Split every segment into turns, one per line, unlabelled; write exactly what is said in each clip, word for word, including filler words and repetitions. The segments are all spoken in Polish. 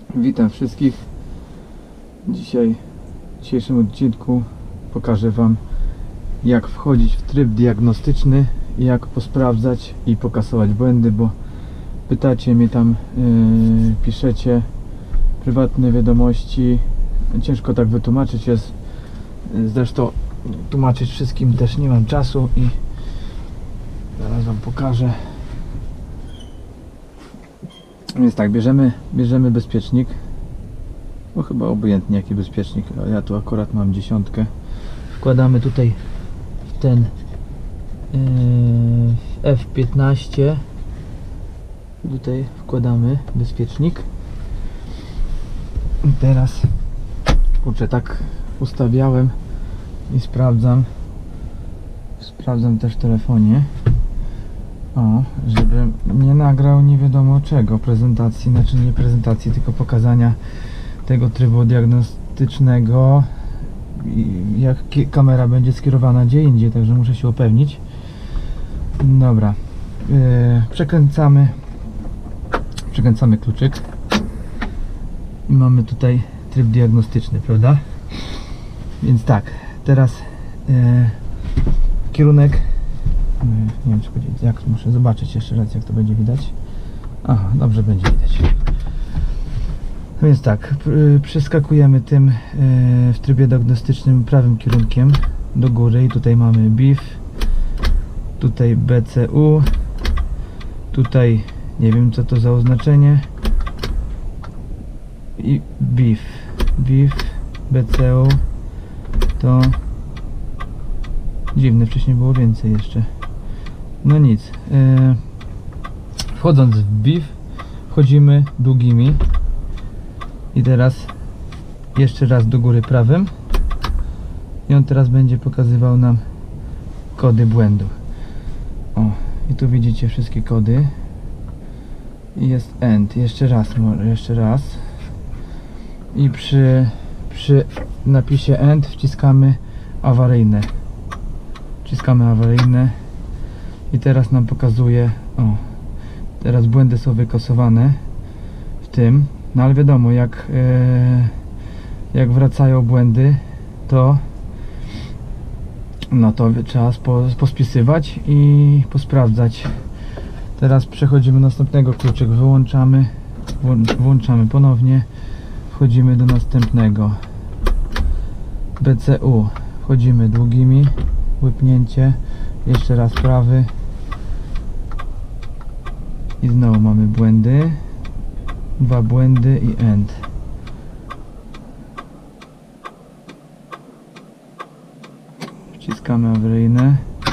Witam wszystkich. Dzisiaj w dzisiejszym odcinku pokażę Wam, jak wchodzić w tryb diagnostyczny, jak posprawdzać i pokasować błędy, bo pytacie mnie tam, yy, piszecie prywatne wiadomości. Ciężko tak wytłumaczyć jest. Zresztą tłumaczyć wszystkim też nie mam czasu i zaraz Wam pokażę. Więc tak, bierzemy, bierzemy bezpiecznik, bo chyba obojętnie jaki bezpiecznik, a ja tu akurat mam dziesiątkę. Wkładamy tutaj w ten yy, F piętnaście, tutaj wkładamy bezpiecznik. I teraz, kurczę, tak ustawiałem i sprawdzam, sprawdzam też w telefonie. O, żebym nie nagrał nie wiadomo czego, prezentacji, znaczy nie prezentacji, tylko pokazania tego trybu diagnostycznego, jak kamera będzie skierowana gdzie indziej, także muszę się upewnić. Dobra, yy, przekręcamy przekręcamy kluczyk i mamy tutaj tryb diagnostyczny, prawda? Więc tak, teraz yy, kierunek. Nie wiem, czy powiedzieć, jak muszę zobaczyć jeszcze raz, jak to będzie widać. Aha, dobrze będzie widać. Więc tak, przeskakujemy tym w trybie diagnostycznym prawym kierunkiem do góry i tutaj mamy B I F, tutaj B C U, tutaj nie wiem co to za oznaczenie i B I F, B I F, B C U, to dziwne, wcześniej było więcej jeszcze. No nic, yy, wchodząc w B I F wchodzimy długimi i teraz jeszcze raz do góry prawym i on teraz będzie pokazywał nam kody błędu. O, i tu widzicie wszystkie kody i jest END, jeszcze raz, jeszcze raz i przy, przy napisie END wciskamy awaryjne, wciskamy awaryjne. I teraz nam pokazuje, o, teraz błędy są wykasowane w tym, no ale wiadomo, jak, e, jak wracają błędy, to no to trzeba spo, pospisywać i posprawdzać. Teraz przechodzimy do następnego, kluczyk wyłączamy, włączamy ponownie, wchodzimy do następnego B C U, wchodzimy długimi, łypnięcie, jeszcze raz prawy i znowu mamy błędy, dwa błędy i END. Wciskamy awaryjne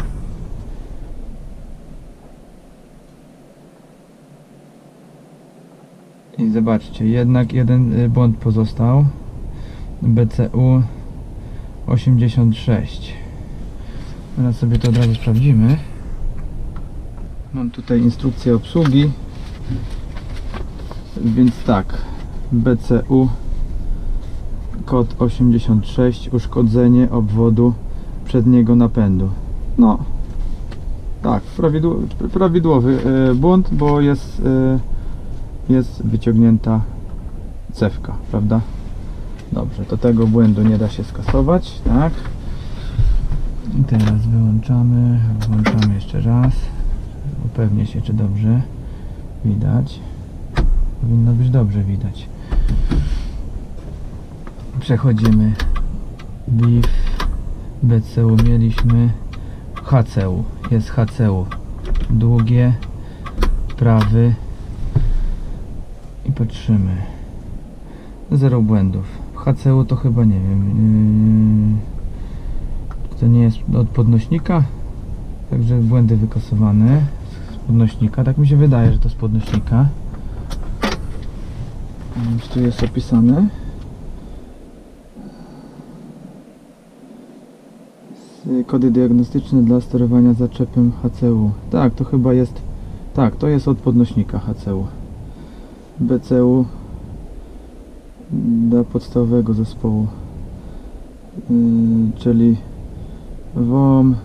i zobaczcie, jednak jeden błąd pozostał, B C U osiemdziesiąt sześć. Teraz sobie to od razu sprawdzimy. Mam tutaj instrukcję obsługi, więc tak, B C U kod osiemdziesiąt sześć, uszkodzenie obwodu przedniego napędu. No tak, prawidłowy, prawidłowy e, błąd, bo jest, e, jest wyciągnięta cewka, prawda? Dobrze, to tego błędu nie da się skasować, tak? I teraz wyłączamy, włączamy jeszcze raz. Upewnię się, czy dobrze widać. Powinno być dobrze widać. Przechodzimy B I F, B C U mieliśmy, H C U, jest H C U, długie, prawy i patrzymy. Zero błędów. H C U to chyba nie wiem. Yy, to nie jest od podnośnika, także błędy wykasowane z podnośnika, tak mi się wydaje, że to z podnośnika. Więc tu jest opisane. Kody diagnostyczne dla sterowania zaczepem H C U. Tak, to chyba jest, tak, to jest od podnośnika H C U. B C U dla podstawowego zespołu, yy, czyli W O M,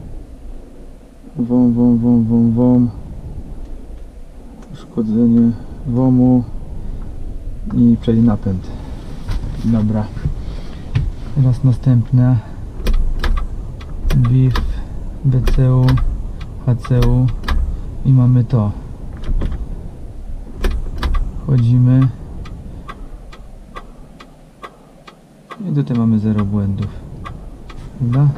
W O M, W O M, W O M, W O M, W O M, uszkodzenie W O M-u, i przejdzie napęd. Dobra. Teraz następne B I F, B C U, H C U i mamy to. Wchodzimy i tutaj mamy zero błędów, prawda?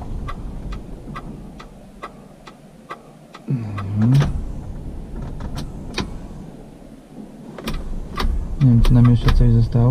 Mhm. Nie wiem, czy nam jeszcze coś zostało.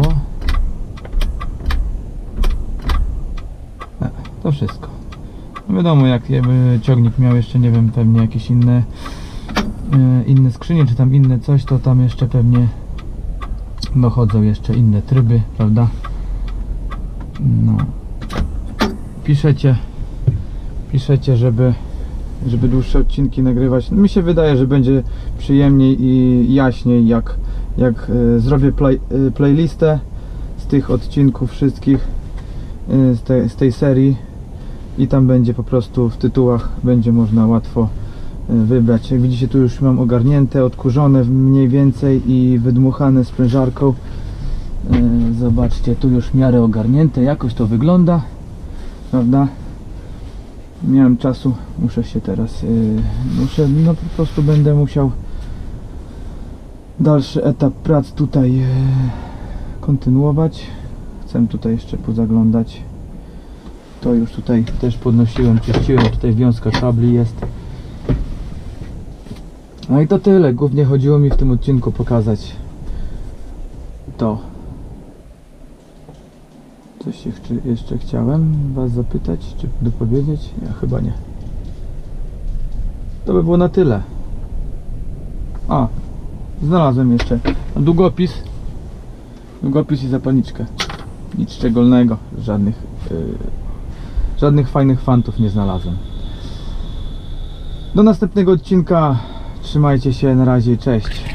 E, to wszystko. No wiadomo, jak jakby ciągnik miał jeszcze, nie wiem, pewnie jakieś inne e, inne skrzynie, czy tam inne coś, to tam jeszcze pewnie dochodzą jeszcze inne tryby, prawda? No. Piszecie, piszecie, żeby żeby dłuższe odcinki nagrywać. Mi się wydaje, że będzie przyjemniej i jaśniej, jak jak y, zrobię play, y, playlistę z tych odcinków wszystkich y, z, te, z tej serii i tam będzie po prostu w tytułach będzie można łatwo y, wybrać. Jak widzicie, tu już mam ogarnięte, odkurzone mniej więcej i wydmuchane sprężarką. y, Zobaczcie, tu już w miarę ogarnięte, jakoś to wygląda, prawda? Miałem czasu, muszę się teraz yy, muszę, no po prostu będę musiał dalszy etap prac tutaj yy, kontynuować. Chcę tutaj jeszcze pozaglądać. To już tutaj też podnosiłem, czyściłem, tutaj wiązka kabli jest. No i to tyle, głównie chodziło mi w tym odcinku pokazać to. Coś jeszcze, jeszcze chciałem Was zapytać, czy dopowiedzieć? Ja chyba nie. To by było na tyle. A, znalazłem jeszcze długopis. Długopis i zapalniczkę. Nic szczególnego, żadnych, yy, żadnych fajnych fantów nie znalazłem. Do następnego odcinka. Trzymajcie się, na razie, cześć.